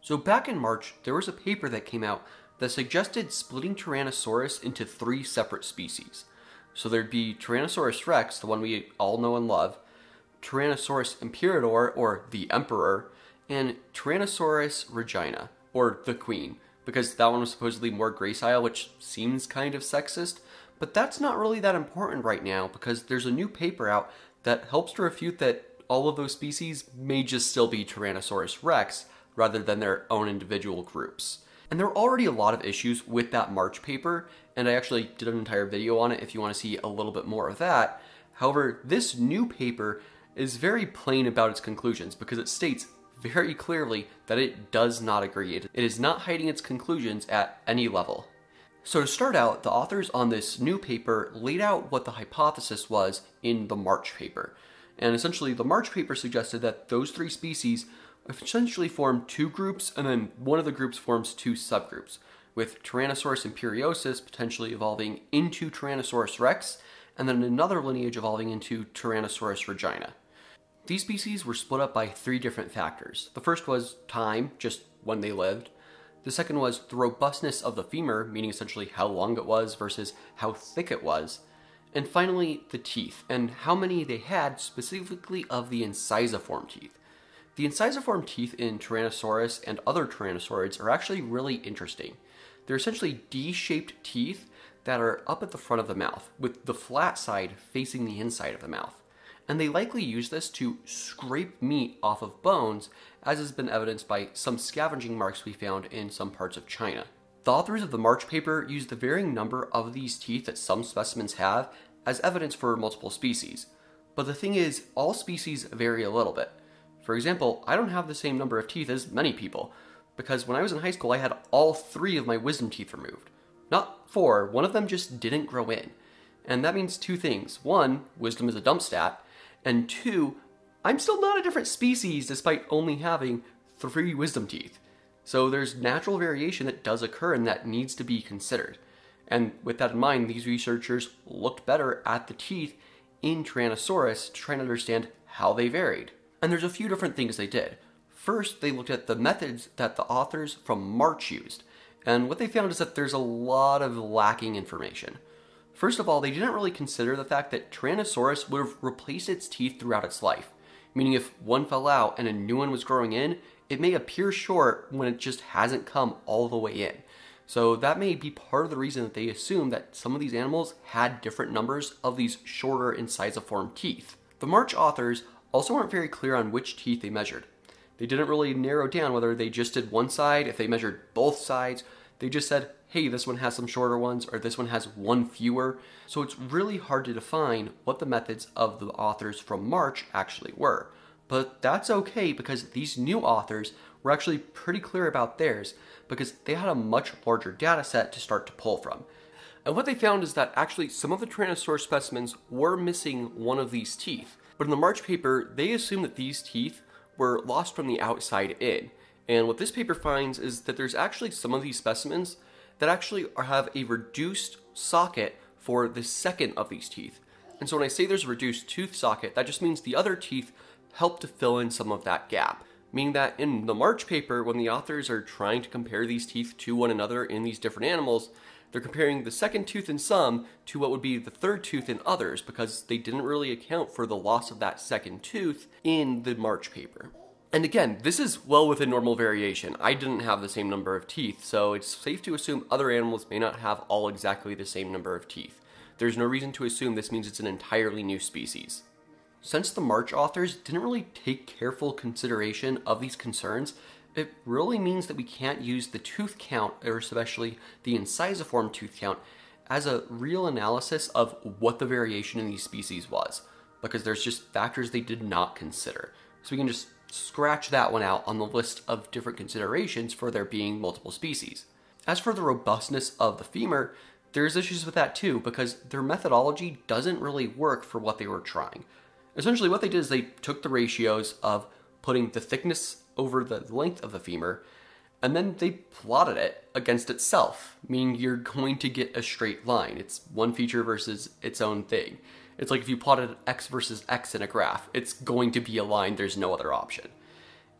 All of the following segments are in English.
So back in March, there was a paper that came out that suggested splitting Tyrannosaurus into 3 separate species. So there'd be Tyrannosaurus rex, the one we all know and love, Tyrannosaurus imperator, or the emperor, and Tyrannosaurus regina, or the queen, because that one was supposedly more gracile, which seems kind of sexist, but that's not really that important right now because there's a new paper out that helps to refute that all of those species may just still be Tyrannosaurus rex rather than their own individual groups. And there are already a lot of issues with that March paper, and I actually did an entire video on it if you want to see a little bit more of that. However, this new paper is very plain about its conclusions because it states very clearly that it does not agree. It is not hiding its conclusions at any level. So to start out, the authors on this new paper laid out what the hypothesis was in the March paper. And essentially, the March paper suggested that those 3 species essentially form 2 groups, and then one of the groups forms 2 subgroups, with Tyrannosaurus imperiosus potentially evolving into Tyrannosaurus rex, and then another lineage evolving into Tyrannosaurus regina. These species were split up by 3 different factors. The first was time, just when they lived. The second was the robustness of the femur, meaning essentially how long it was versus how thick it was. And finally, the teeth, and how many they had specifically of the incisiform teeth. The incisiform teeth in Tyrannosaurus and other tyrannosaurids are actually really interesting. They're essentially D-shaped teeth that are up at the front of the mouth, with the flat side facing the inside of the mouth. And they likely use this to scrape meat off of bones, as has been evidenced by some scavenging marks we found in some parts of China. The authors of the March paper used the varying number of these teeth that some specimens have as evidence for multiple species. But the thing is, all species vary a little bit. For example, I don't have the same number of teeth as many people, because when I was in high school I had all 3 of my wisdom teeth removed. Not 4, one of them just didn't grow in. And that means 2 things. 1, wisdom is a dump stat, and 2, I'm still not a different species despite only having 3 wisdom teeth. So there's natural variation that does occur and that needs to be considered. And with that in mind, these researchers looked better at the teeth in Tyrannosaurus to try and understand how they varied. And there's a few different things they did. First, they looked at the methods that the authors from March used. And what they found is that there's a lot of lacking information. First of all, they didn't really consider the fact that Tyrannosaurus would have replaced its teeth throughout its life. Meaning if one fell out and a new one was growing in, it may appear short when it just hasn't come all the way in. So that may be part of the reason that they assume that some of these animals had different numbers of these shorter incisiform teeth. The March authors also weren't very clear on which teeth they measured. They didn't really narrow down whether they just did one side, if they measured both sides. They just said, hey, this one has some shorter ones, or this one has 1 fewer. So it's really hard to define what the methods of the authors from March actually were. But that's okay because these new authors were actually pretty clear about theirs because they had a much larger data set to start to pull from. And what they found is that actually some of the Tyrannosaurus specimens were missing one of these teeth. But in the March paper, they assumed that these teeth were lost from the outside in. And what this paper finds is that there's actually some of these specimens that actually have a reduced socket for the second of these teeth. And so when I say there's a reduced tooth socket, that just means the other teeth help to fill in some of that gap. Meaning that in the March paper, when the authors are trying to compare these teeth to one another in these different animals, they're comparing the second tooth in some to what would be the third tooth in others because they didn't really account for the loss of that second tooth in the March paper. And again, this is well within normal variation. I didn't have the same number of teeth, so it's safe to assume other animals may not have all exactly the same number of teeth. There's no reason to assume this means it's an entirely new species. Since the March authors didn't really take careful consideration of these concerns, it really means that we can't use the tooth count, or especially the incisiform tooth count, as a real analysis of what the variation in these species was, because there's just factors they did not consider. So we can just scratch that one out on the list of different considerations for there being multiple species. As for the robustness of the femur, there's issues with that too, because their methodology doesn't really work for what they were trying. Essentially what they did is they took the ratios of putting the thickness over the length of the femur, and then they plotted it against itself, meaning you're going to get a straight line. It's one feature versus its own thing. It's like if you plotted x versus x in a graph, it's going to be a line, there's no other option.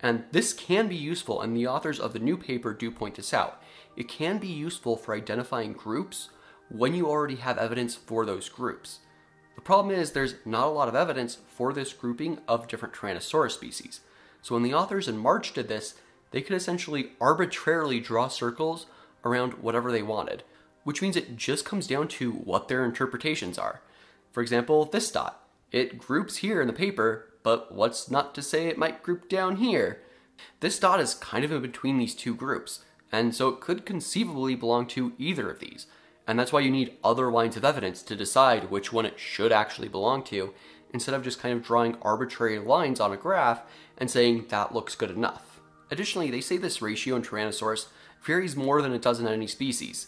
And this can be useful, and the authors of the new paper do point this out. It can be useful for identifying groups when you already have evidence for those groups. The problem is there's not a lot of evidence for this grouping of different Tyrannosaurus species. So when the authors in March did this, they could essentially arbitrarily draw circles around whatever they wanted, which means it just comes down to what their interpretations are. For example, this dot. It groups here in the paper, but what's not to say it might group down here? This dot is kind of in between these two groups, and so it could conceivably belong to either of these. And that's why you need other lines of evidence to decide which one it should actually belong to, instead of just kind of drawing arbitrary lines on a graph and saying that looks good enough. Additionally, they say this ratio in Tyrannosaurus varies more than it does in any species.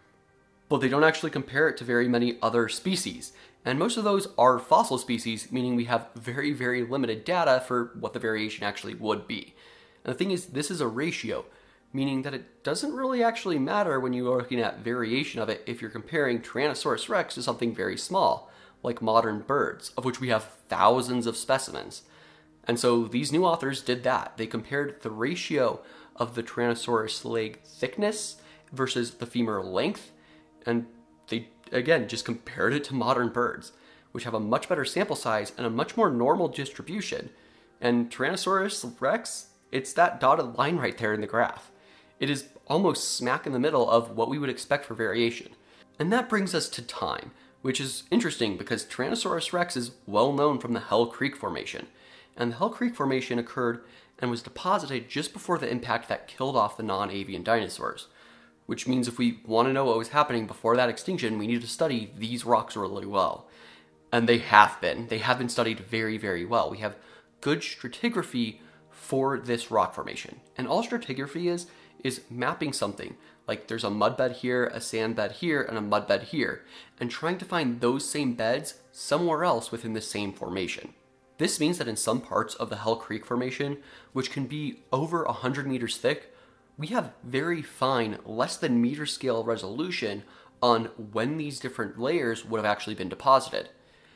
But they don't actually compare it to very many other species. And most of those are fossil species, meaning we have very, very limited data for what the variation actually would be. And the thing is, this is a ratio, meaning that it doesn't really actually matter when you are looking at variation of it if you're comparing Tyrannosaurus rex to something very small, like modern birds, of which we have thousands of specimens. And so these new authors did that. They compared the ratio of the Tyrannosaurus leg thickness versus the femur length, and they, again, just compared it to modern birds, which have a much better sample size and a much more normal distribution. And Tyrannosaurus rex, it's that dotted line right there in the graph. It is almost smack in the middle of what we would expect for variation. And that brings us to time, which is interesting because Tyrannosaurus rex is well known from the Hell Creek Formation. And the Hell Creek Formation occurred and was deposited just before the impact that killed off the non-avian dinosaurs. Which means if we want to know what was happening before that extinction, we need to study these rocks really well. And they have been. They have been studied very, very well. We have good stratigraphy for this rock formation. And all stratigraphy is mapping something. Like there's a mud bed here, a sand bed here, and a mud bed here, and trying to find those same beds somewhere else within the same formation. This means that in some parts of the Hell Creek Formation, which can be over 100 meters thick, we have very fine, less than meter scale resolution on when these different layers would have actually been deposited.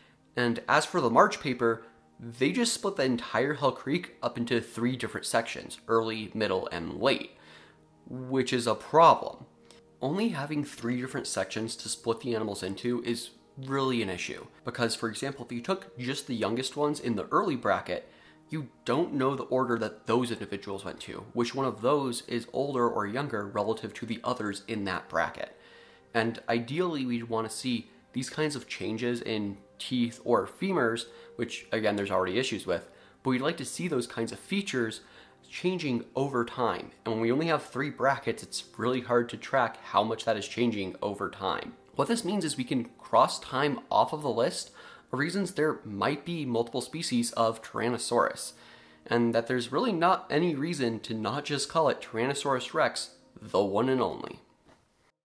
And as for the March paper, they just split the entire Hell Creek up into 3 different sections, early, middle, and late, which is a problem. Only having 3 different sections to split the animals into is really an issue, because for example, if you took just the youngest ones in the early bracket, you don't know the order that those individuals went to, which one of those is older or younger relative to the others in that bracket. And ideally, we'd want to see these kinds of changes in teeth or femurs, which again, there's already issues with, but we'd like to see those kinds of features changing over time. And when we only have 3 brackets, it's really hard to track how much that is changing over time. What this means is we can cross time off of the list of reasons there might be multiple species of Tyrannosaurus, and that there's really not any reason to not just call it Tyrannosaurus rex, the one and only.